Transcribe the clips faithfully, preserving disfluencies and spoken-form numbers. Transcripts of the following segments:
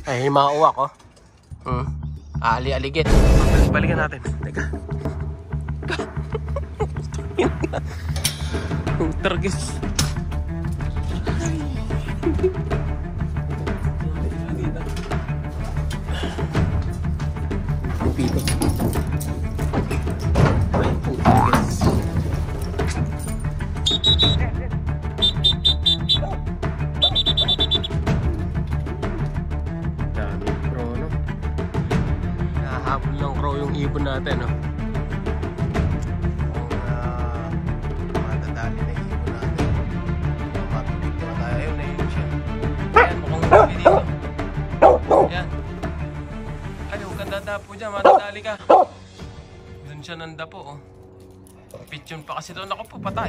Ay, mauwak oh. Hmm. Ali-aligit. Balikan natin. Teka. Tergis. Pito. Ay, tergis. Daming crow, no? Nahabol ng crow yung ibon natin, no? Yan. Ay, huwag kang dadapo dyan, matadali ka. Doon siya nandapo, oh. Pityon pa kasi doon ako po, patay.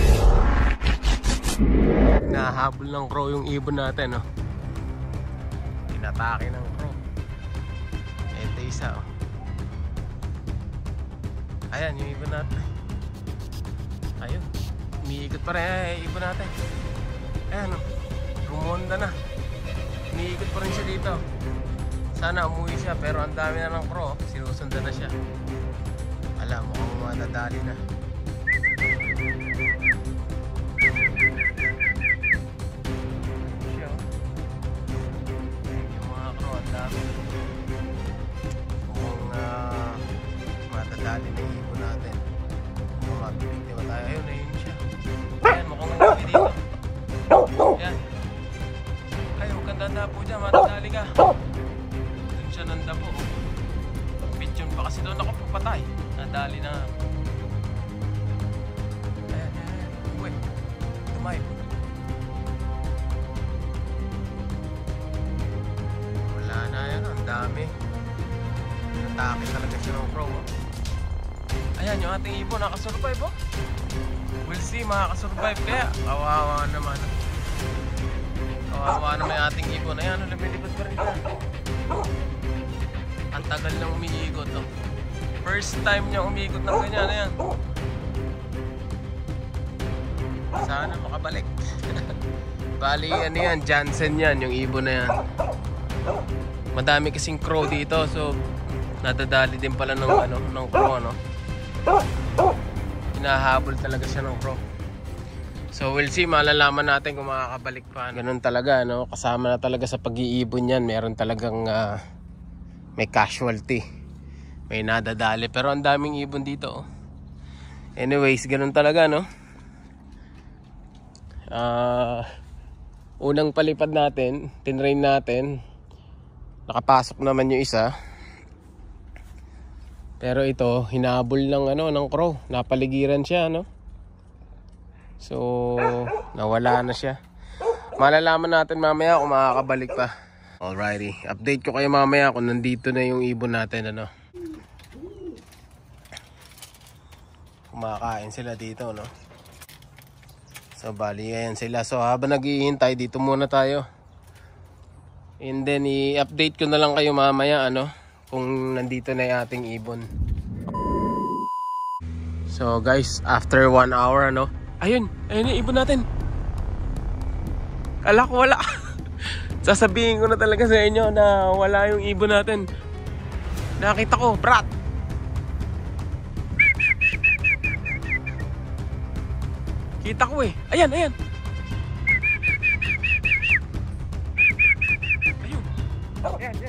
Nahabol ng crow yung ibon natin, oh. Inatake ng crow. Ito isa, oh. Ayan, yung ibon natin. Ayun. Umiikot pa rin, ay, ibon natin. Ayan, oh. Rumonda na. Umiikot pa rin siya dito. Sana umuwi siya pero ang dami na ng crow. Sinusundan na siya. Alam mo kung madadali na. Siya. Yung mga crow ang dami. Kung uh, madadali na yung ibon natin. Kung mabibigtima tayo. Ayun, ayun siya. Ayan, mukhang umuwi dito. Ayan. Ay, huwag kang dadapo dyan, matadali ka. Doon siya nandapo. Pityon pa kasi doon ako papatay. Nadali na. Ayan, ayan, ayan. Uwi. Tumayo. Wala na yan, ang dami. Natake talaga siya ng crow. Oh. Ayan, yung ating ibon nakasurvive, oh. We'll see, makakasurvive kaya. Kawawa naman. Kawawa naman yung ating ibon. Ayan, lumilipad pa rin yan. Ang tagal nang umiikot, oh. First time niya umiikot ng ganyan. Ayan. Sana makabalik. Bali, ano yan, Jansen yan, yung ibon na yan. Madami kasing crow dito, so nadadali din pala ng, ano, ng crow, no? Hinahabol talaga siya ng crow. So we'll see, malalaman natin kung makakabalik pa. Ganun talaga, no? Kasama na talaga sa pag-iibon yan. Meron talagang uh, may casualty. May nadadali. Pero ang daming ibon dito, oh. Anyways, ganun talaga, no? Uh, unang palipad natin, tinrain natin. Nakapasok naman yung isa. Pero ito, hinabol ng, ano, ng crow. Napaligiran siya, no? So, nawala na siya. Malalaman natin mamaya kung makakabalik pa. Alrighty, update ko kayo mamaya kung nandito na yung ibon natin, ano. Kumakain sila dito, no. So, bali, ayan sila. So, habang naghihintay, dito muna tayo. And then, i-update ko na lang kayo mamaya, ano, kung nandito na yung ating ibon. So, guys, after one hour, ano, ayun, ayun yung ibon natin. Kala ko wala. Sasabihin ko na talaga sa inyo na wala yung ibon natin. Nakita ko, brat. Kita ko eh. Ayan, ayan. Ayun. Ayan, ayan.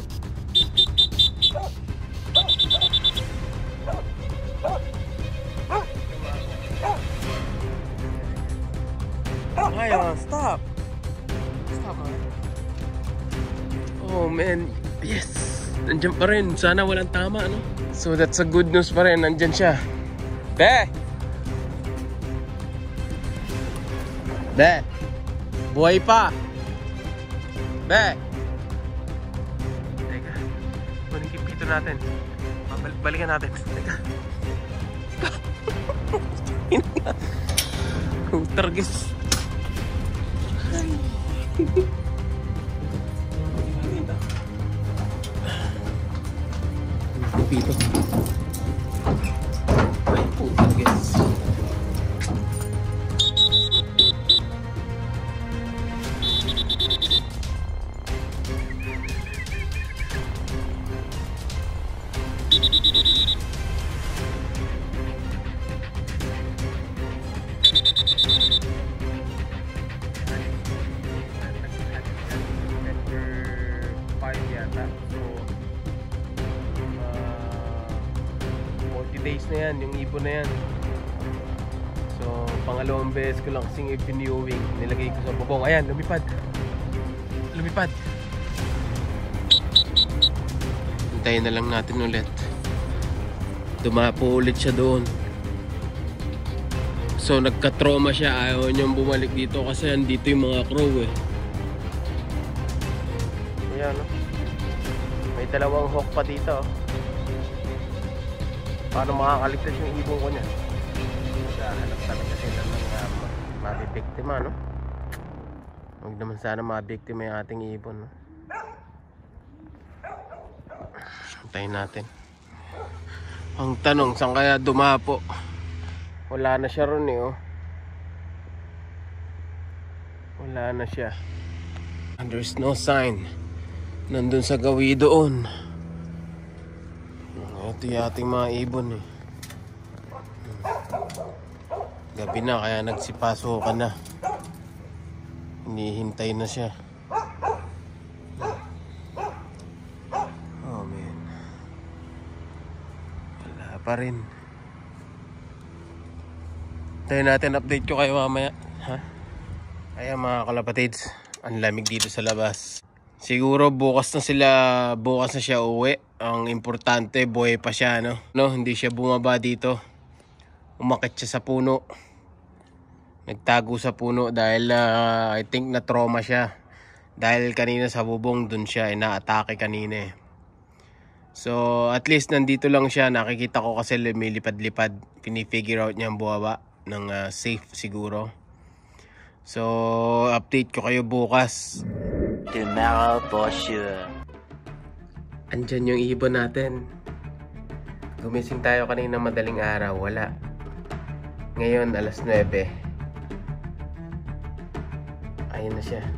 Ayun, stop. Stop, man. Oh man, yes. Nandiyan pa rin. Sana walang tama, no? So that's a good news pa rin. Nandiyan siya. Be! Be! Buhay pa! Be! Teka. Kunin kipito natin. Balik balikan natin. Teka. Tergis. Pito. Ay, puta, guys. bata. So, uh, forty days na yan, yung ibon na yan. So, pangalawang beses ko lang kasing i-viewing. Nilagay ko sa bubong. Ayan, lumipad. Lumipad. Hintayin na lang natin ulit. Dumapo ulit siya doon. So, nagka-trauma siya. Ayaw niyang bumalik dito kasi andito yung mga crow eh. Ayan, no? May dalawang hawk pa dito. Paano makakaligtas yung ibon ko niya? Hanap talaga sila ng uh, mabibiktima, no? Huwag naman sana mabiktima yung ating ibon, no? Antayin natin. Ang tanong, saan kaya dumapo? Wala na siya ron eh, oh. Wala na siya. And there's no sign. Nandun sa gawi doon. Ito yung ating mga ibon eh. Gabi na kaya nagsipaso ka na. Hinihintay na siya. Oh man. Wala pa rin. Tayo natin, update ko kayo mamaya. Ha? Kaya mga kalapatids, ang lamig dito sa labas. Siguro bukas na sila, bukas na siya uwi. Ang importante, buhay pa siya, no? No, hindi siya bumaba dito. Umakit siya sa puno. Nagtago sa puno dahil uh, I think na trauma siya. Dahil kanina sa bubong dun siya, ina-atake kanina eh. So at least nandito lang siya. Nakikita ko kasi lumilipad-lipad. Pinifigure out niya ang buwaba ng uh, safe siguro. So update ko kayo bukas. Tomorrow for sure. Andyan yung ibon natin. Gumising tayo kanina madaling araw. Wala. Ngayon alas nuwebe. Ayun na siya.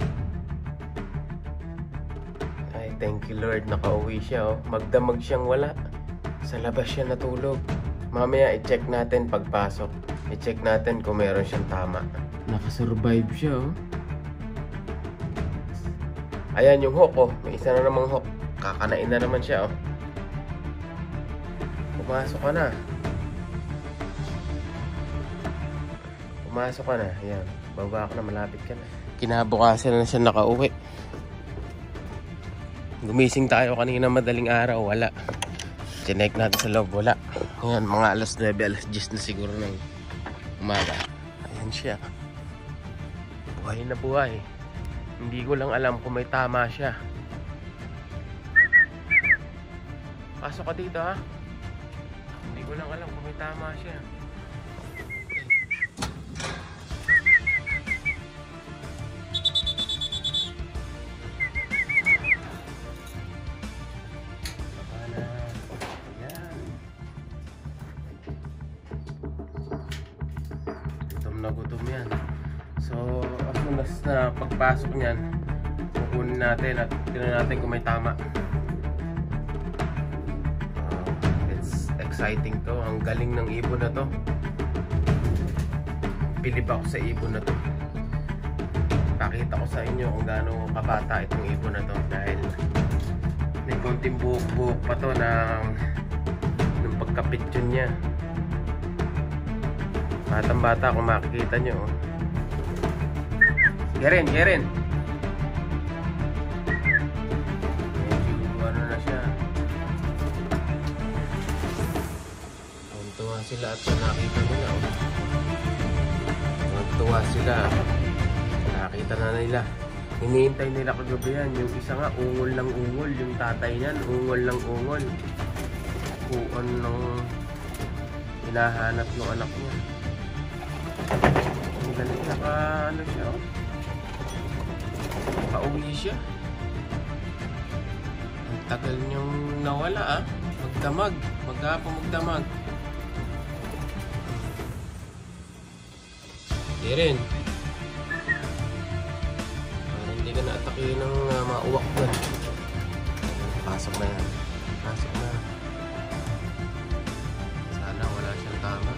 Ay, thank you Lord. Nakauwi siya, oh. Magdamag siyang wala. Sa labas siya natulog. Mamaya i-check natin pagpasok. I-check natin kung meron siyang tama. Nakasurvive siya, oh. Ayan yung hook, oh. May isa na namang hook. Kakanain na naman siya, oh. Pumasok ka na. Pumasok ka na. Ayan. Baba ka na. Malapit ka na. Kinabukasan na siya nakauwi. Gumising tayo kanina madaling araw. Wala. Chinek natin sa loob. Wala. Ayan, mga alas nuwebe, alas diyes na siguro ng umaga. Ayan siya. Buhay na buhay. Hindi ko lang alam kung may tama siya. Pasok ka dito, ha? Hindi ko lang alam kung may tama siya. Na gutom yan. So as soon as na pagpasok niyan, kukunin natin at tingnan natin kung may tama. uh, It's exciting to. Ang galing ng ibon na to. Bilib ako sa ibon na to. Pakita ko sa inyo kung gaano kabata itong ibon na to. Dahil may konting buhok-buhok pa to ng, ng pagkapitsyon niya. Batang bata kung makikita nyo, oh. Gerin, Gerin. Medyo ano na siya. Tuntua sila at nakita nila, oh. Tuntua sila. Nakita na nila. Hinihintay nila kagabi yan. Yung isa nga, ungol lang ungol. Yung tatay niyan, ungol lang ungol. Kuon ng hinahanap ng anak niya. Ang galing, naka ano siya, oh. Pauwi siya. Ang tagal niyong nawala, ah. Magdamag, magkapa magdamag. Di rin. Para hindi ka na-atake ng uh, mauwak doon. Pasok na yan. Pasok na. Sana wala siyang tama.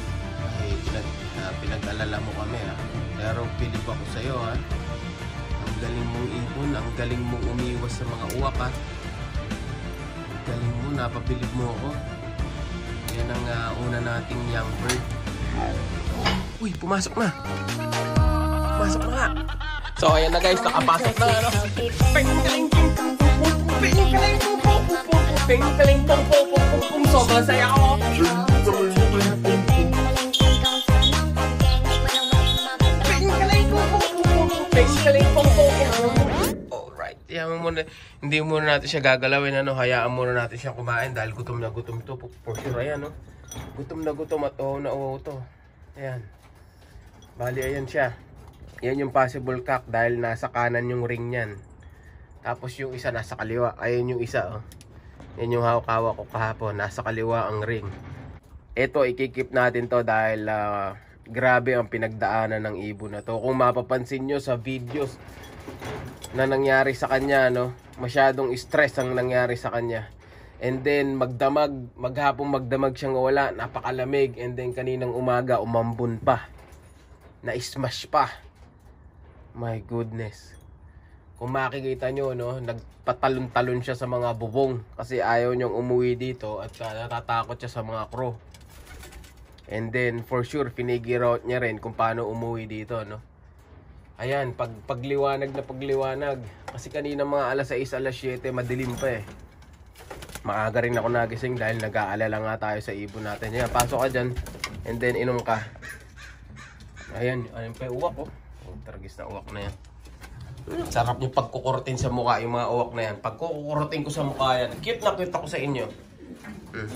Pinag, uh, pinag-alala mo kami, ha. Pero pilip ako sa'yo, ha. Ang galing mong ibon, ang galing mong umiwas sa mga uwak ha. Ang galing mo, napabilib mo ako. Yan ang uh, una nating young bird. Uy, pumasok na. Pumasok na nga. So ayan na guys, nakapasok na ano. Ping-kaling Ping-kaling Ping-kaling Ping-kaling sobrang saya ako. Alright, yaman muna. Hindi muna natin siya gagalawin, ano, hayaan muna natin siya kumain dahil gutom na gutom to. For sure, ayan, no? Gutom na gutom at oo na oo to. Ayan. Bali, ayan siya. Yan yung possible cock dahil nasa kanan yung ring niyan. Tapos yung isa nasa kaliwa. Ayan yung isa, oh. Yan yung hawak-hawak ko kahapon. Nasa kaliwa ang ring. Ito, ikikip natin to dahil uh, grabe ang pinagdaanan ng ibon na to. Kung mapapansin nyo sa videos na nangyari sa kanya, no, masyadong stress ang nangyari sa kanya. And then magdamag, maghapong magdamag siyang wala, napakalamig. And then kaninang umaga umambun pa, na-smash pa. My goodness. Kung makikita nyo, no, nagpatalon-talon siya sa mga bubong kasi ayaw niyang umuwi dito at uh, natatakot siya sa mga crow. And then for sure finigure out niya rin kung paano umuwi dito, no. Ayan, pag pagliwanag na pagliwanag kasi kanina mga alas sais, alas siyete madilim pa eh. Maaga rin ako nagising dahil nag-aalala nga tayo sa ibon natin. Ayan, pasok ka dyan and then inom ka. Ayan, ayan pa yung uwak, oh. Oh, taragis na uwak na yan. Sarap yung pagkukurutin sa mukha yung mga uwak na yan. Pagkukurutin ko sa mukha yan, cute na cute ako sa inyo. Hmm.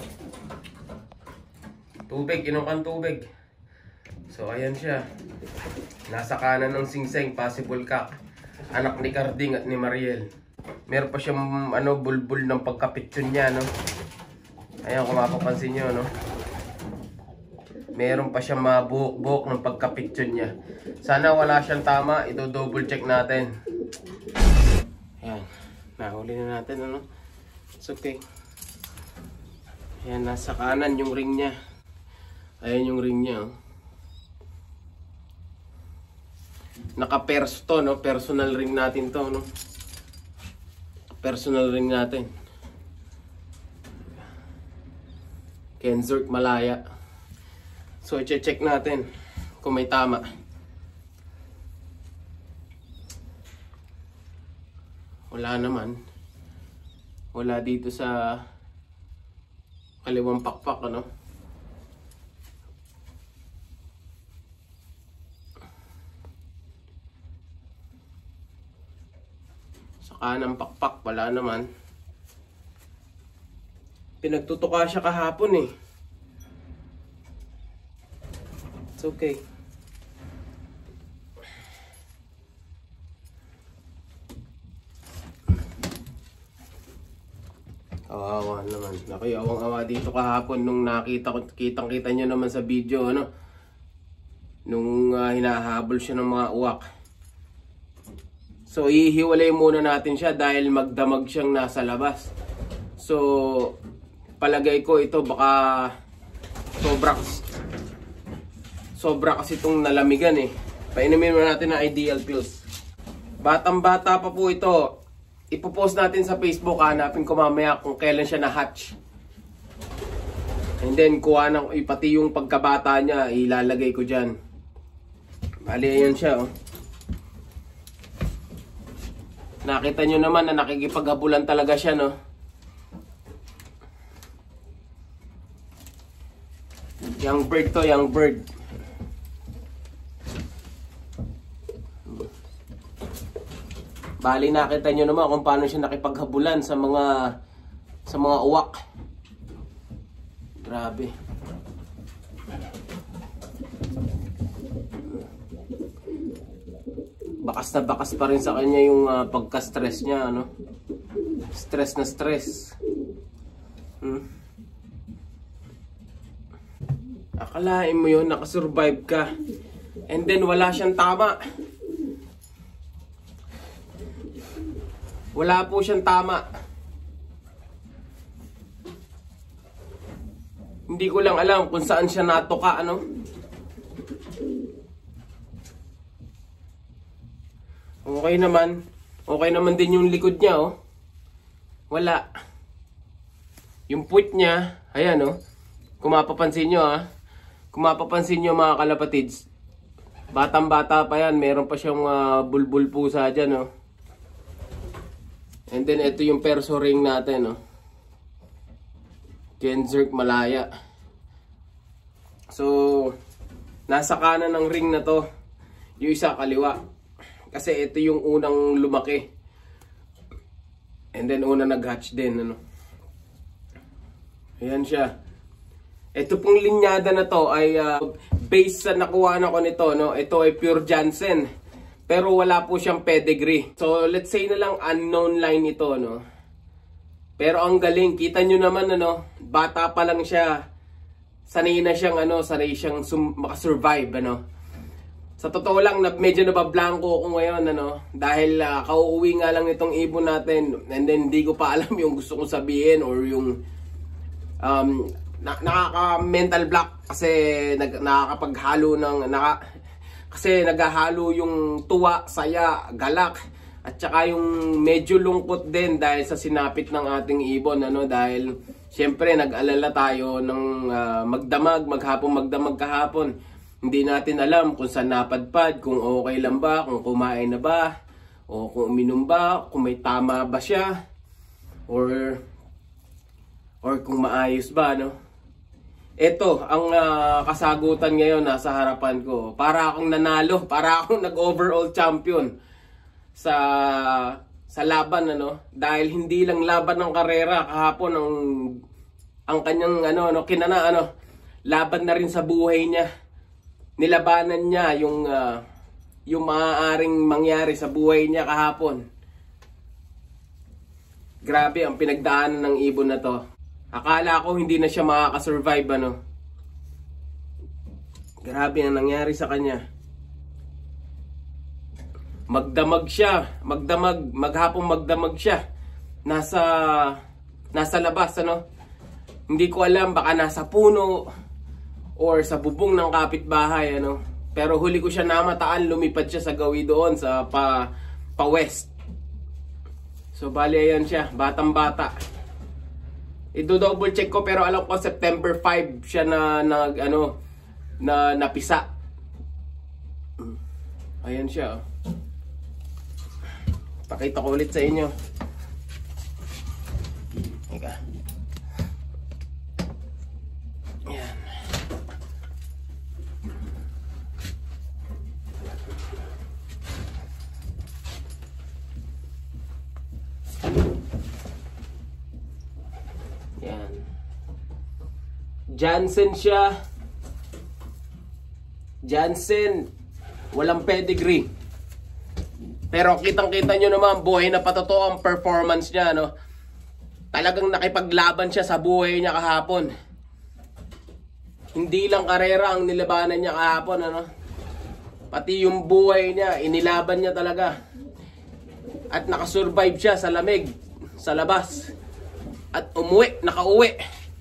Tubig, inom kang tubig. So ayan siya. Nasa kanan ng singseng, possible cock. Anak ni Carding at ni Mariel. Meron pa siyang ano, bulbul ng pagkapitsyon niya, no. Ayan, kung mapapansin nyo, no. Meron pa siyang mga buhok-buhok ng pagkapitsyon niya. Sana wala siyang tama, ito double check natin. Ayan, nahuli na natin, ano. It's okay. Ayan, nasa kanan yung ring niya. Ayan yung ring niya, oh. Naka-pers to, no? Personal ring natin to, no? Personal ring natin. Kenzert Malaya. So, i-check natin kung may tama. Wala naman. Wala dito sa kaliwang pakpak, ano? Kanang pakpak, wala naman. Pinagtutuka siya kahapon eh. It's okay. Kawawa naman. Naku, awang-awa dito kahapon nung nakita ko, kitang-kita nyo naman sa video, ano? Nung uh, hinahabol siya ng mga uwak. So, ihiwalay muna natin siya dahil magdamag siyang nasa labas. So, palagay ko ito baka sobra, sobra kasi itong nalamigan eh. Painumin muna natin ng ideal pills. Batang-bata pa po ito. Ipopost natin sa Facebook. Hanapin ko mamaya kung kailan siya na-hatch. And then, kuha ng, pati yung pagkabata niya, ilalagay ko dyan. Bali, ayan siya, oh. Nakita nyo naman na nakikipaghabulan talaga siya, no? Young bird to, young bird. Bali, nakita nyo naman kung paano siya nakipaghabulan sa mga sa mga uwak. Grabe. Bakas na bakas pa rin sa kanya yung uh, pagka-stress niya, ano? Stress na stress. Hmm? Akalain mo yun, nakasurvive ka. And then wala siyang tama. Wala po siyang tama. Hindi ko lang alam kung saan siya natuka, ano? Okay naman. Okay naman din yung likod niya, oh. Wala. Yung puwit niya, ayan, oh. Kung mapapansin nyo, ah. Kung mapapansin nyo, mga kalapatids, batang-bata pa yan. Meron pa siyang uh, bulbul pusa dyan, oh. And then, ito yung perso ring natin, oh. Genseric Malaya. So, nasa kanan ng ring na to. Yung isa kaliwa. Kasi ito yung unang lumaki. And then, una nag-hatch din, ano. Ayan siya. Ito pong linyada na to ay uh, based sa nakuha na ko nito, no. Ito ay pure Jansen. Pero wala po siyang pedigree. So, let's say na lang unknown line ito, no. Pero ang galing, kita nyo naman, ano, bata pa lang siya. Sanay na siyang, ano, sanay siyang makasurvive, ano. Sa totoo lang, medyo nabablanko ako ngayon, ano, dahil uh, kauuwi nga lang itong ibon natin, and then hindi ko pa alam yung gusto kong sabihin or yung um, na nakaka-mental block kasi nag nakakapaghalo ng, naka, kasi naghahalo yung tuwa, saya, galak, at saka yung medyo lungkot din dahil sa sinapit ng ating ibon, ano, dahil siyempre nag-alala tayo ng uh, magdamag, maghapon magdamag kahapon. Hindi natin alam kung saan napadpad, kung okay lang ba, kung kumain na ba, o kung uminom ba, kung may tama ba siya, or or kung maayos ba, no? Ito, ang uh, kasagutan ngayon nasa harapan ko. Para akong nanalo, para akong nag-overall champion sa sa laban, ano? Dahil hindi lang laban ng karera kahapon ang ang kanyang ano, no, kinana, ano, laban na rin sa buhay niya. Nilabanan niya yung uh, yung maaaring mangyari sa buhay niya kahapon. Grabe ang pinagdaanan ng ibon na to. Akala ko hindi na siya makakasurvive, ano. Grabe ang nangyari sa kanya. Magdamag siya, magdamag, maghapong magdamag siya. Nasa nasa labas, ano. Hindi ko alam, baka nasa puno or sa bubong ng kapitbahay, ano. Pero huli ko siya namataan, lumipad siya sa gawi doon sa pa, pa west. So bali ayan siya, batang bata. I-double check ko pero alam ko September five siya na nag ano na napisa. Ayan siya, oh. Pakita ko ulit sa inyo. Ika. Yan. Yan. Jansen siya. Jansen. Walang pedigree. Pero kitang-kita nyo naman, buhay na patotoo ang performance niya, no? Talagang nakipaglaban siya sa buhay niya kahapon. Hindi lang karera ang nilabanan niya kahapon, ano? Pati yung buhay niya, inilaban niya talaga. At nakasurvive siya sa lamig, sa labas. At umuwi, nakauwi.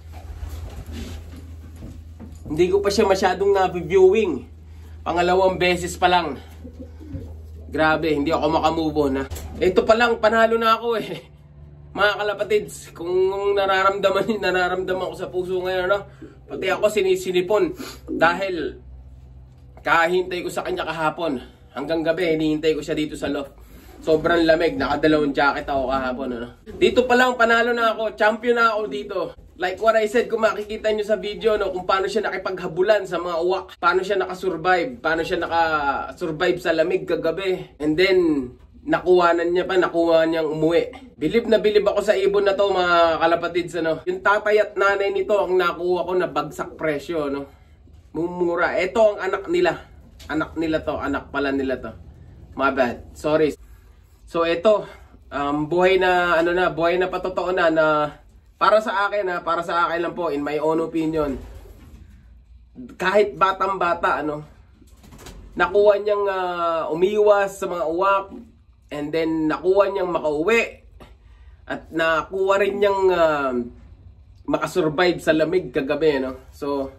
Hindi ko pa siya masyadong na-viewing. Pangalawang beses pa lang. Grabe, hindi ako makamove on, ha. Ito pa lang, panalo na ako, eh. Mga kalapatids, kung nararamdaman niyo, nararamdaman ko sa puso ngayon, no? Pati ako sinisinipon. Dahil kahintay ko sa kanya kahapon. Hanggang gabi, hinihintay ko siya dito sa loft. Sobrang lamig, nakadalawang jacket ako kahapon, ano? Dito pa lang, panalo na ako. Champion na ako dito. Like what I said, kung makikita nyo sa video, no, kung paano siya nakipaghabulan sa mga uwak, paano siya nakasurvive, paano siya nakasurvive sa lamig kagabi, and then nakuhanan niya pa, nakuha niyang umuwi. Bilib na bilib ako sa ibon na to, mga kalapatids, ano. Yung tatay at nanay nito ang nakuha ko na bagsak presyo, no. Mumura. Ito ang anak nila. Anak nila to, anak pala nila to. My bad. Sorry. So ito, um, buhay na, ano na, buhay na patotoo na na para sa akin, ha, para sa akin lang po, in my own opinion, kahit batang-bata, ano, nakuha niyang uh, umiwas sa mga uwak, and then nakuha niyang makauwi, at nakuha rin niyang uh, makasurvive sa lamig kagabi, no? So,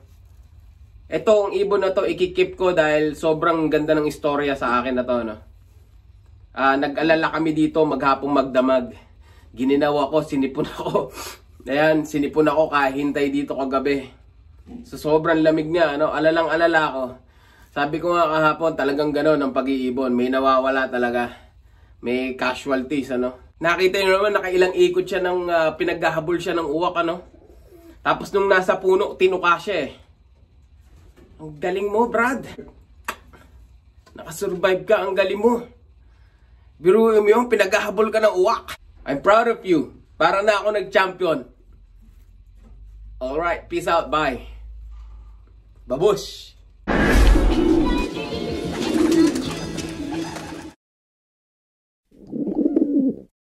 etong ibon na to, ikikip ko dahil sobrang ganda ng istorya sa akin na to, no? Uh, nag-alala kami dito maghapong magdamag. Gininaw ako, sinipon ako. Ayan, sinipon ako kahintay dito kagabi. So sobrang lamig nga, ano, alalang alala ako. Sabi ko nga kahapon, talagang gano'n ang pag-iibon. May nawawala talaga. May casualties, ano. Nakita nyo naman, nakailang ikot siya ng uh, pinaghahabol siya ng uwak, ano. Tapos nung nasa puno, tinuka siya eh. Ang galing mo, Brad. Nakasurvive ka, ang galing mo. Biruin mo yung pinaghahabol ka ng uwak. I'm proud of you. Para na ako nag-champion. Alright, peace out, bye. Babush!